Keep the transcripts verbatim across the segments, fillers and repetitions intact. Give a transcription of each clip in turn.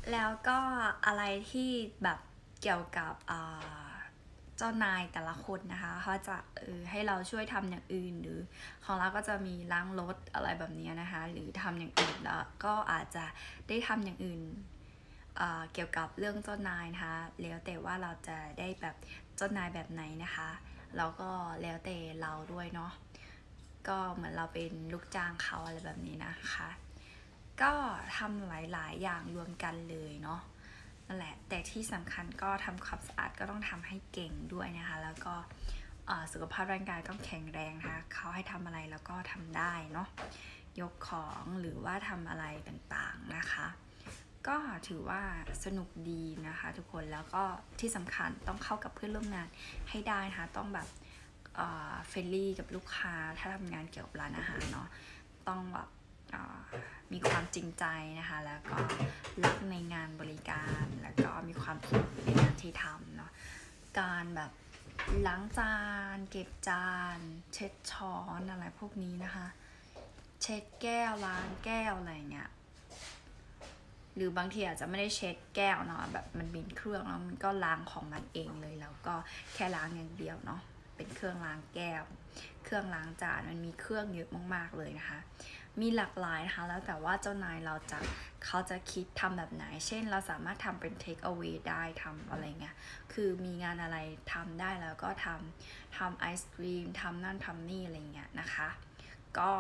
แล้วก็อะไรที่แบบเกี่ยวกับเจ้านายแต่ละคนนะคะเขาจะเออให้เราช่วยทำอย่างอื่นหรือของเราก็จะมีล้างรถอะไรแบบนี้นะคะหรือทำอย่างอื่นแล้วก็อาจจะได้ทำอย่างอื่นเเกี่ยวกับเรื่องเจ้านายนะคะแล้วแต่ว่าเราจะได้แบบเจ้านายแบบไหนนะคะแล้วก็แล้วแต่เราด้วยเนาะก็เหมือนเราเป็นลูกจ้างเขาอะไรแบบนี้นะคะก็ทำหลายๆอย่างรวมกันเลยเนาะนั่นแหละแต่ที่สำคัญก็ทำความสะอาดก็ต้องทำให้เก่งด้วยนะคะแล้วก็สุขภาพร่างกายต้องแข็งแรงนะคะเขาให้ทำอะไรแล้วก็ทำได้เนาะยกของหรือว่าทำอะไรต่างๆนะคะก็ถือว่าสนุกดีนะคะทุกคนแล้วก็ที่สำคัญต้องเข้ากับเพื่อนร่วมงานให้ได้นะคะต้องแบบเฟรนลี่กับลูกค้าถ้าทำงานเกี่ยวกับร้านอาหารเนาะต้องแบบมีความจริงใจนะคะแล้วก็รักในงานบริการแล้วก็มีความสุขในงานที่ทำเนาะการแบบล้างจานเก็บจานเช็ดช้อนอะไรพวกนี้นะคะเช็ดแก้วล้างแก้วอะไรเงี้ยหรือบางทีอาจจะไม่ได้เช็ดแก้วเนาะแบบมันมีเครื่องแล้วมันก็ล้างของมันเองเลยแล้วก็แค่ล้างอย่างเดียวเนาะเป็นเครื่องล้างแก้วเครื่องล้างจานมันมีเครื่องเยอะมากๆเลยนะคะมีหลากหลายนะคะแล้วแต่ว่าเจ้านายเราจะเขาจะคิดทำแบบไหนเช่นเราสามารถทำเป็น take away ได้ทำอะไรเงี้ยคือมีงานอะไรทำได้แล้วก็ทำทำไอศกรีมทำนั่นทำนี่อะไรเงี้ยนะคะก็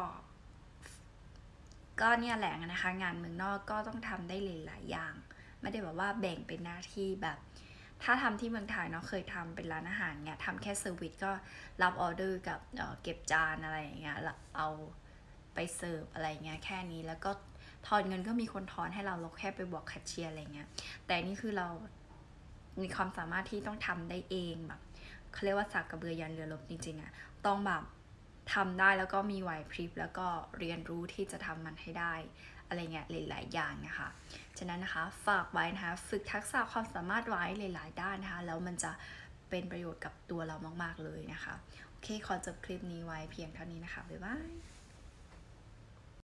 ก็เนี่ยแหละนะคะงานเมืองนอกก็ต้องทำได้หลายๆอย่างไม่ได้แบบว่าแบ่งเป็นหน้าที่แบบถ้าทำที่เมืองไทยเนาะเคยทำเป็นร้านอาหารเนี่ยทำแค่เซอร์วิสก็รับออเดอร์กับเ, เก็บจานอะไรอย่างเงี้ยเอาไปเสิร์ฟอะไรเงี้ยแค่นี้แล้วก็ทอนเงินก็มีคนทอนให้เราเราแค่ไปบอกแคชเชียร์อะไรเงี้ยแต่นี่คือเรามีความสามารถที่ต้องทำได้เองแบบเขาเรียกว่าสักกระเบือยันเรือรบจริงๆอะต้องแบบทำได้แล้วก็มีไหวพริบแล้วก็เรียนรู้ที่จะทำมันให้ได้อะไรเงี้ยหลายๆอย่างนะคะฉะนั้นนะคะฝากไว้นะคะฝึกทักษะความสามารถไว้หลายๆด้านนะคะแล้วมันจะเป็นประโยชน์กับตัวเรามากๆเลยนะคะโอเคขอจบคลิปนี้ไว้เพียงเท่านี้นะคะบ๊ายบาย